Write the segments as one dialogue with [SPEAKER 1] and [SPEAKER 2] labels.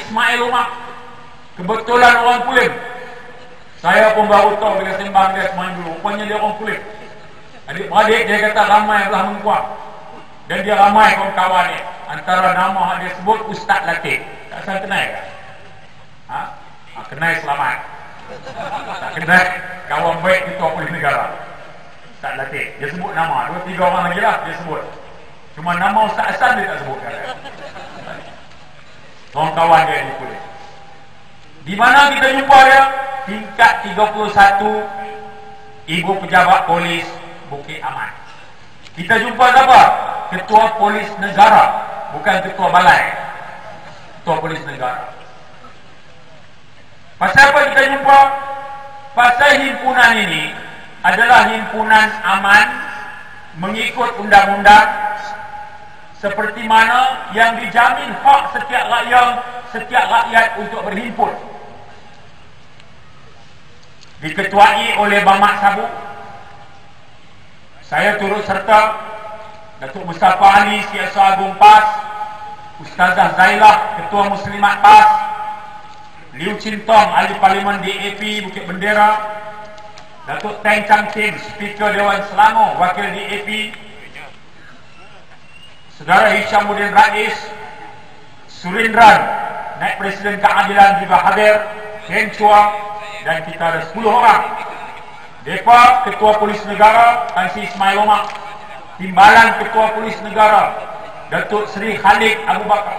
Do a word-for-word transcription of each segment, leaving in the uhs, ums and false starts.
[SPEAKER 1] Ismail Umar. Kebetulan orang Kulim. Saya pun baru tahu bila sembang dia semain dulu. Rupanya dia orang Kulim. Adik-beradik dia kata ramai belah mengkuang. Dan dia ramai kawan-kawan dia. Antara nama dia sebut Ustaz Latif. Tak salah kenal kan? Ha? Ha, kenal selamat. Tak kenal kawan baik Ketua Polis Negara Ustaz Latif. Dia sebut nama. Dua tiga orang lagi lah dia sebut. Cuma nama Ustaz Hasan dia tak sebut kan? Kawan-kawan dia di Kulim. Di mana kita jumpa dia? Tingkat tiga puluh satu Ibu Pejabat Polis Bukit Aman. Kita jumpa siapa? Ketua Polis Negara, bukan Ketua Balai. Ketua Polis Negara. Pasal apa kita jumpa? Pasal himpunan ini adalah himpunan aman mengikut undang-undang, seperti mana yang dijamin hak setiap rakyat setiap rakyat untuk berhimpun. Diketuai oleh Bamak Sabu. Saya turut serta Datuk Mustafa Ali, Siasat Agung P A S, Ustazah Zailah, Ketua Muslimat P A S, Liu Cintong, Ahli Parlimen D A P Bukit Bendera, Datuk Teng Chang Tin, Speaker Dewan Selangor, Wakil D A P, Saudara Hishamuddin Rais, Surindran, Naib Presiden Keadilan juga hadir, Ken Chua, dan kita ada sepuluh orang. Depa Ketua Polis Negara Tan Sri Ismail Omar, Timbalan Ketua Polis Negara Datuk Seri Khalid Abu Bakar,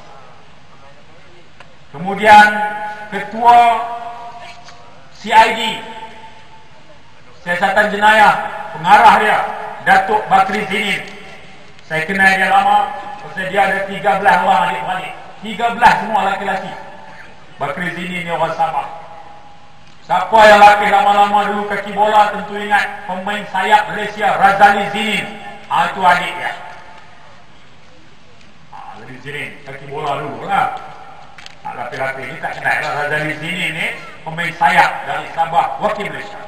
[SPEAKER 1] kemudian Ketua C I D Siasatan Jenayah, pengarah dia Datuk Bakri Zinin. Saya kenal dia lama, pasal dia ada tiga belas orang adik-beradik, tiga belas semua laki-laki. Bakri Zinin ni orang Sabah. Siapa yang latih lama-lama dulu kaki bola tentu ingat pemain sayap Malaysia Razali Zinin. Ah, itu adik dia. Ah, Razali Zinin kaki bola dulu lah. Ah, latih-latih ni tak kenal lah. Razali Zinin ni pemain sayap dari Sabah, wakil Malaysia.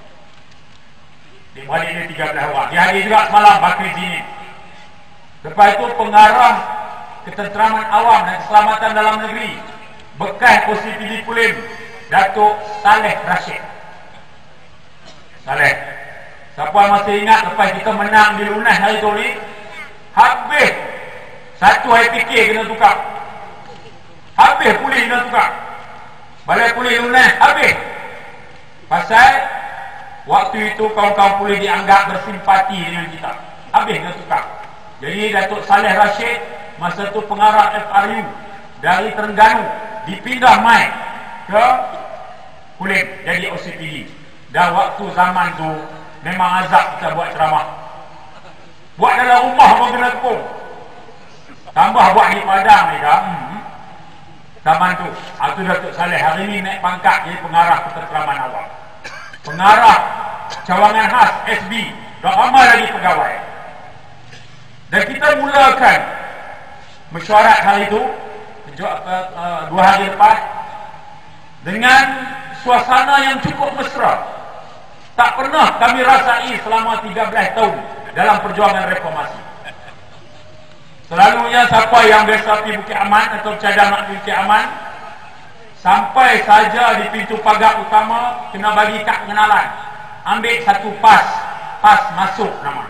[SPEAKER 1] Dia balik ni tiga belas orang. Dia hadir juga semalam Bakri Zinin. Lepas itu pengarah ketenteraman awam dan keselamatan dalam negeri bekas O C P D Kulim, Datuk Saleh Rashid. Saleh, siapa masih ingat lepas kita menang di Lunas hari tu ni, habis satu I P K kena tukar, habis polis kena tukar, balai polis Lunas habis. Pasal waktu itu kawan-kawan polis dianggap bersimpati dengan kita, habis kena tukar. Jadi Datuk Saleh Rashid masa tu pengarah F R U dari Terengganu dipindah mai ke Kulim jadi O C P D. Dan waktu zaman tu memang azab kita buat ceramah. Buat dalam rumah pun kena tepung. Tambah buat di Padang ni dah. Hmm. Zaman tu, itu Datuk Saleh hari ni naik pangkat jadi pengarah ketenteraman awam. Pengarah cawangan khas S B. Dah ramai lagi pegawai. Dan kita mulakan mesyuarat hari itu dua hari lepas dengan suasana yang cukup mesra. Tak pernah kami rasai selama tiga belas tahun dalam perjuangan reformasi. Selalunya siapa yang biasa pergi Bukit Aman atau cadang nak pergi Bukit Aman, sampai saja di pintu pagar utama kena bagi kad pengenalan, ambil satu pas, pas masuk nama.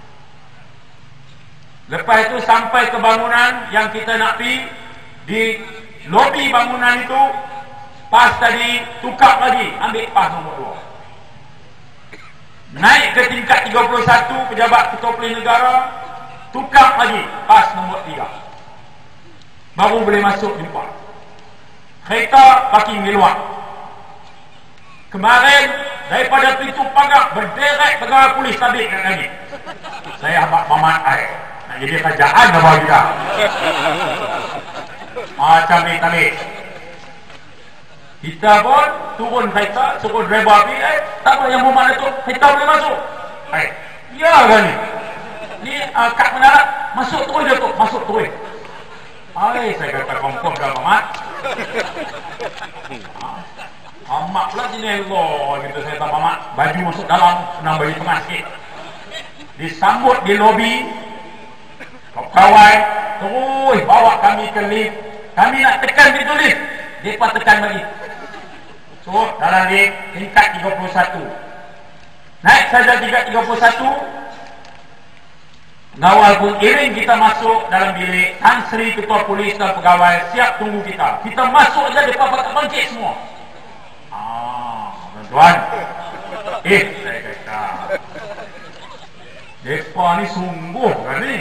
[SPEAKER 1] Lepas itu sampai ke bangunan yang kita nak pergi, di lobi bangunan itu pas tadi tukar lagi, ambil pas nombor dua. Naik ke tingkat tiga puluh satu pejabat Ketua Polis Negara, tukar lagi pas nombor tiga. Baru boleh masuk jumpa. Kereta parking di luar. Kemarin daripada pintu pagar berderet pegawai polis tabik kat kami. Saya abang mamat air. Nak jadi kerajaan dah bagi kita. Macam ni tadi. Kita pun turun kereta, suruh driver pergi, eh, tak apa yang bermakna tu, kita boleh masuk. Eh, ya kan ni? Ni uh, kad mendarat, masuk terus dia tu, masuk terus. Hai, saya kata kompon dah Mamat. Mamat pula jenis Allah, gitu saya kata Mamat, baju masuk dalam, senang bagi tengah sikit. Disambut di lobi, kawai terus bawa kami ke lift Kami nak tekan ditulis, mereka tekan lagi. So dalam di tingkat tiga puluh satu, naik saja tingkat tiga puluh satu, ngawal pun iring kita masuk dalam bilik. Tan Sri Ketua Polis dan pegawai siap tunggu kita. Kita masuk saja, mereka pakai bangkit semua. Ah, tuan-tuan, eh saya kata mereka ni sungguh kan ni.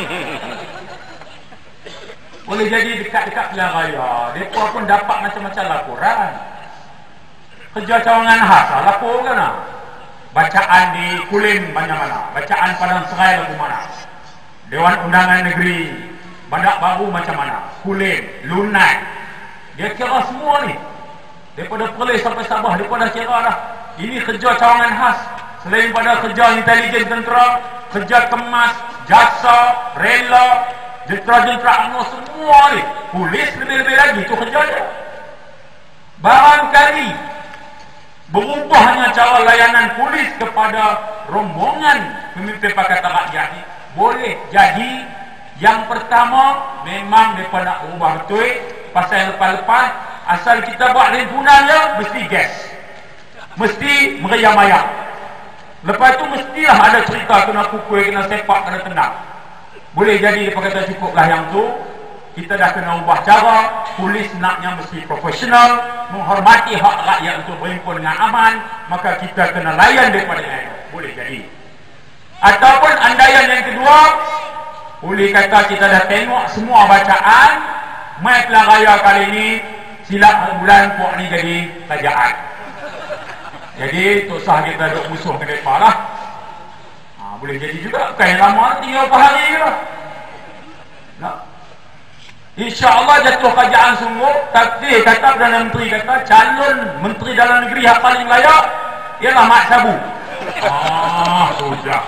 [SPEAKER 1] Boleh jadi dekat-dekat pilihan raya, mereka pun dapat macam-macam laporan. Kerja cawangan khas lah, lapor kan lah. Bacaan di Kulim banyak mana, bacaan Padang Serai lagu mana, Dewan Undangan Negeri Bandar Baru macam mana, Kulim, Lunai. Dia kira semua ni. Daripada Perlis sampai Sabah, dia pun dah kira dah. Ini kerja cawangan khas. Selain pada kerja intelijen tentera, kerja kemas, jasa, rela, jentera-jentera U M N O semua ni. Polis lebih-lebih lagi, itu kerja dia. Barangkali berubahnya cara layanan polis kepada rombongan pemimpin Pakatan Rakyat ni, boleh jadi yang pertama memang mereka nak ubah betul. Pasal lepas-lepas asal kita buat himpunan je, mesti gas, mesti meriam-ayam. Lepas tu mestilah ada cerita kena pukul, kena sepak, kena tendang. Boleh jadi dia kata cukuplah yang tu. Kita dah kena ubah cara. Polis naknya mesti profesional, menghormati hak rakyat untuk berhimpun dengan aman. Maka kita kena layan daripada yang itu. Boleh jadi. Ataupun andaian yang kedua, boleh kata kita dah tengok semua bacaan, mai pilihan raya kali ini silap bulan puak ni jadi kerajaan. Jadi tak sah kita duduk musuh ke depan lah. Ha, boleh jadi juga. Bukan yang lama tinggal berapa hari ke lah. Nah. InsyaAllah jatuh kerajaan sungguh. Takdir kata Perdana Menteri kata calon Menteri Dalam Negeri yang paling layak ialah Mat Sabu. Ah, sudah.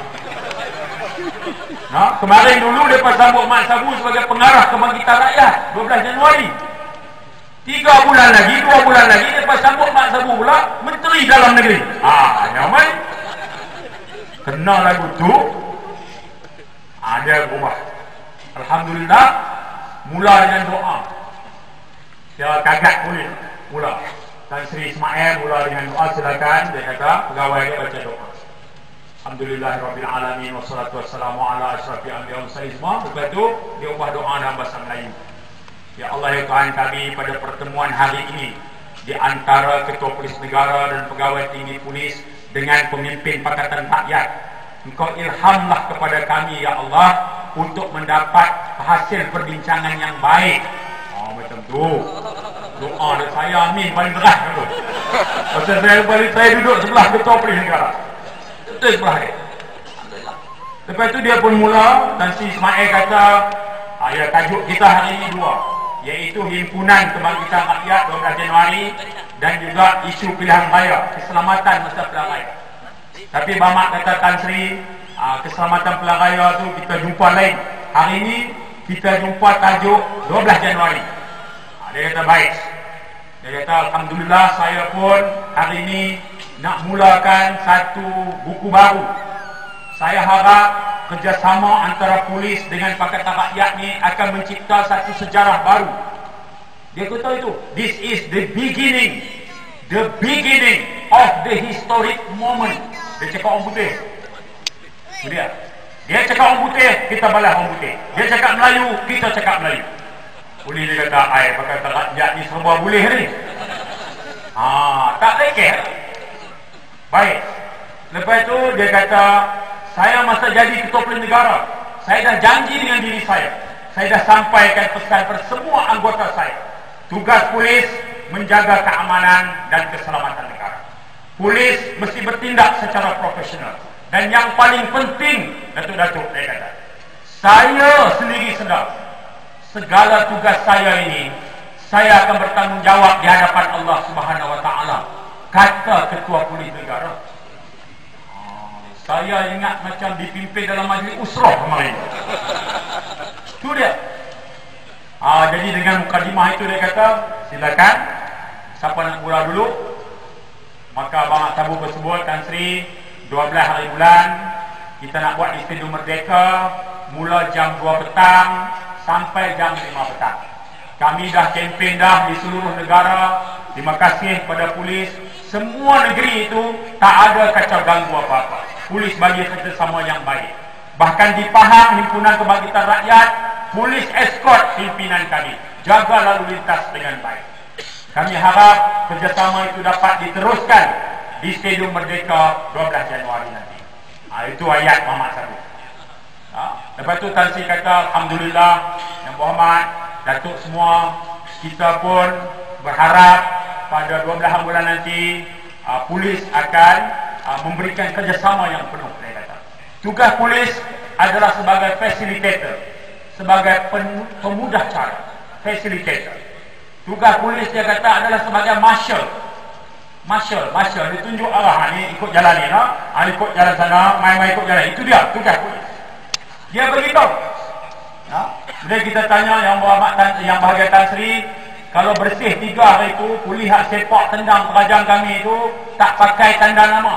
[SPEAKER 1] Nah, kemarin dulu mereka sambut Mat Sabu sebagai pengarah Kebangkitan Rakyat dua belas Januari. Tiga bulan lagi, dua bulan lagi mereka sambut Mat Sabu pula Menteri Dalam Negeri. Ah, nyaman. Kena lagu tu. Ah, dia berubah. Alhamdulillah. Mula dengan doa. Dia kagat boleh mula. Tan Sri Ismail mula dengan doa, silakan. Dia kata pegawai dia baca doa. Alhamdulillahirabbil alamin wassalatu wassalamu ala asyrafil anbiya'i wal mursalin. Lepas tu dia ubah doa dalam bahasa Melayu. Ya Allah ya Tuhan kami, pada pertemuan hari ini di antara Ketua Polis Negara dan pegawai tinggi polis dengan pemimpin Pakatan Rakyat, Engkau ilhamlah kepada kami ya Allah untuk mendapat hasil perbincangan yang baik. Oh, macam tu. Doa dari saya, amin, paling berat tu. Pasal saya balik, saya duduk sebelah Ketua Polis Negara. Betul sebelah dia. Lepas tu dia pun mula, dan si Ismail kata, ya tajuk kita hari ini dua, iaitu Himpunan Kebangkitan Rakyat dua belas Januari dan juga isu pilihan raya, keselamatan masa pilihan raya. Tapi Bamak kata Tan Sri, Aa, keselamatan pilihan raya tu kita jumpa lain. Hari ini kita jumpa tajuk dua belas Januari. Aa, dia kata baik. Dia kata Alhamdulillah saya pun hari ini nak mulakan satu buku baru. Saya harap kerjasama antara polis dengan Pakatan Rakyat ni akan mencipta satu sejarah baru. Dia kata itu, this is the beginning, the beginning of the historic moment. Dia cakap orang putih. Dia, dia cakap orang putih, kita balas orang putih. Dia cakap Melayu, kita cakap Melayu. Boleh dia kata, ai Pakatan Rakyat ni serba boleh ni. Ah, tak lekeh. Baik. Lepas tu dia kata, saya masa jadi Ketua Polis Negara, saya dah janji dengan diri saya. Saya dah sampaikan pesan kepada semua anggota saya. Tugas polis menjaga keamanan dan keselamatan negara. Polis mesti bertindak secara profesional. Dan yang paling penting, Datuk-Datuk, saya kata, saya sendiri sedar, segala tugas saya ini, saya akan bertanggungjawab di hadapan Allah Subhanahu Wa Taala, kata Ketua Polis Negara. Saya ingat macam dipimpin dalam majlis usrah kemarin. Itu dia. Ah, jadi dengan mukadimah itu dia kata, silakan siapa nak mula dulu. Maka Abang Sabu tersebut, Tan Sri, dua belas hari bulan kita nak buat Istimewa Merdeka, mula jam dua petang sampai jam lima petang. Kami dah kempen dah di seluruh negara. Terima kasih kepada polis. Semua negeri itu tak ada kacau ganggu apa-apa. Polis bagi kerjasama yang baik. Bahkan di Pahang, Himpunan Kebangkitan Rakyat, polis escort pimpinan kami. Jaga lalu lintas dengan baik. Kami harap kerjasama itu dapat diteruskan di Stadium Merdeka dua belas Januari nanti. Ha, itu ayat Muhammad Sabit. Ha, lepas tu Tan Sri kata, Alhamdulillah, Yang Berhormat, Datuk semua, kita pun berharap pada dua belas bulan nanti uh, polis akan uh, memberikan kerjasama yang penuh. Saya kata. Tugas polis adalah sebagai facilitator, sebagai pen, pemudah cara, facilitator. Tugas polis dia kata adalah sebagai marshal. Marshal, marshal dia tunjuk arah, ni ikut jalan ni, no? Ha, ikut jalan sana, main-main ikut jalan. Itu dia tugas polis. Dia beritahu. Ha? Bila kita tanya yang berhormat yang bahagia Tan Sri, kalau bersih tiga hari itu, polis hak sepak tendang kerajaan kami itu tak pakai tanda nama.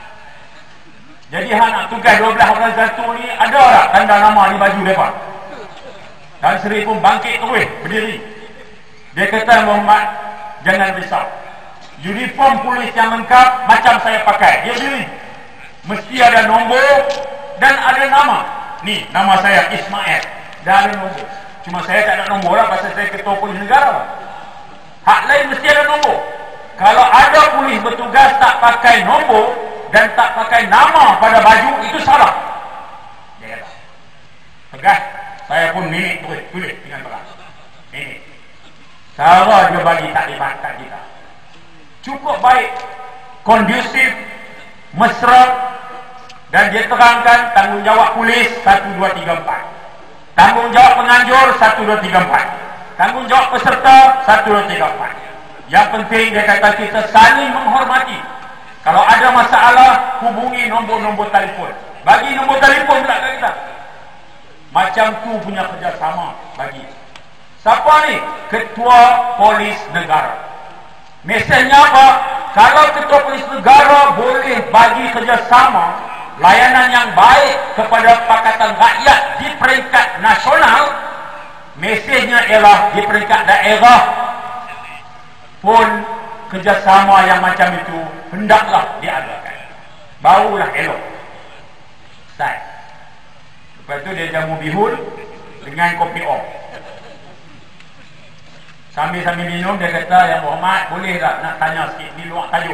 [SPEAKER 1] Jadi hak nak tugas dua belas bulan satu ni ada tak tanda nama di baju mereka? Tan Sri pun bangkit terus berdiri. Dia kata, Muhammad, jangan risau. Uniform polis yang lengkap macam saya pakai. Dia berdiri. Mesti ada nombor dan ada nama. Ni, nama saya Ismail. Dan ada nombor. Cuma saya tak ada nombor lah pasal saya ketua polis negara. Hak lain mesti ada nombor. Kalau ada polis bertugas tak pakai nombor dan tak pakai nama pada baju, itu salah. Dia kata. Tegas. Saya pun minit tulis, tulis dengan terang. Minit. Cara dia bagi taklimat kat kita. Cukup baik, kondusif, mesra, dan dia terangkan tanggungjawab polis satu, dua, tiga, empat. Tanggungjawab penganjur satu, dua, tiga, empat. Tanggungjawab peserta satu, dua, tiga, empat. Yang penting dia kata kita saling menghormati. Kalau ada masalah, hubungi nombor-nombor telefon. Bagi nombor telefon pula kat kita. Macam tu punya kerjasama bagi. Siapa ni? Ketua Polis Negara. Mesejnya apa? Kalau Ketua Polis Negara boleh bagi kerjasama, layanan yang baik kepada Pakatan Rakyat di peringkat nasional, mesejnya ialah di peringkat daerah pun kerjasama yang macam itu hendaklah diadakan. Barulah elok. Start. Lepas tu dia jamu bihun dengan kopi om. Sambil-sambil minum dia kata, Yang Berhormat, boleh tak nak tanya sikit di luar tajuk?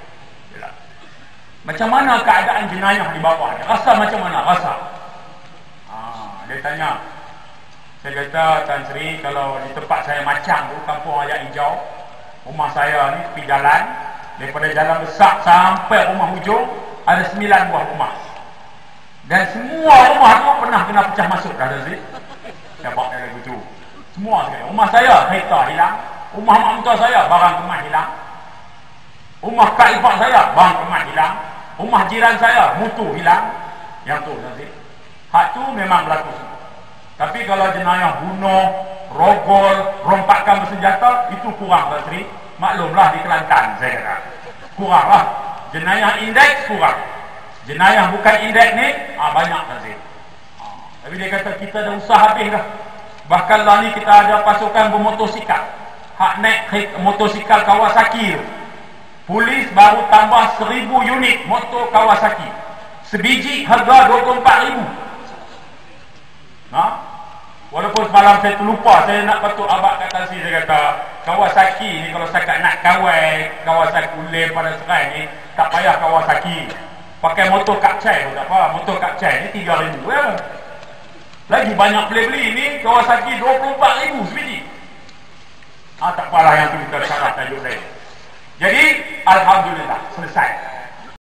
[SPEAKER 1] Macam mana keadaan jenayah di bawah? Dia rasa macam mana? Rasa. Ha, dia tanya. Saya kata, Tan Sri, kalau di tempat saya Macang tu, kampung Ayak Hijau, rumah saya ni tepi jalan, daripada jalan besar sampai rumah hujung, ada sembilan buah rumah. Dan semua rumah tu pernah kena pecah masuk dah, Tan Sri. Dapat dia lagu tu. Semua sekali. Rumah saya, kereta hilang. Rumah mak mentua saya, barang kemas hilang. Rumah kak ipar saya, barang kemas hilang. Rumah jiran saya, mutu hilang. Yang tu, nanti. Hak tu memang berlaku semua. Tapi kalau jenayah bunuh, rogol, rompakan bersenjata, itu kurang, Tan Sri. Maklumlah di Kelantan, saya kata. Kuranglah. Jenayah indeks, kurang. Jenayah bukan indeks ni, ah, banyak, Tan Sri. Ah, tapi dia kata, kita dah usah habis dah. Bahkan lah ni kita ada pasukan bermotosikal. Hak naik motosikal Kawasaki. Polis baru tambah seribu unit motor Kawasaki. Sebiji harga dua puluh empat ribu. Ha? Walaupun semalam saya terlupa, saya nak patut abad kata si, saya kata Kawasaki ni kalau saya nak kawai Kawasaki ulem pada serai ni, tak payah Kawasaki. Pakai motor Kapcai pun tak apa. Motor Kapcai ni tiga ribu ya. Lagi banyak beli-beli ni Kawasaki dua puluh empat ribu sebiji. Ah, tak apalah yang tu kita syarah tajuk lain. Jadi Alhamdulillah selesai.